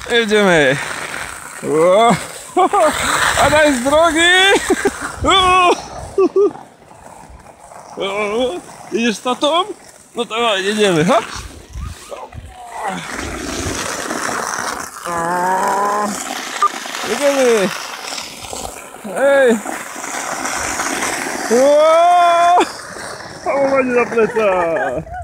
Jedziemy. Adaś z drogi. Idziesz z tatą? No to jedziemy, ha? Jedziemy. Ej. Hamowanie na plecach.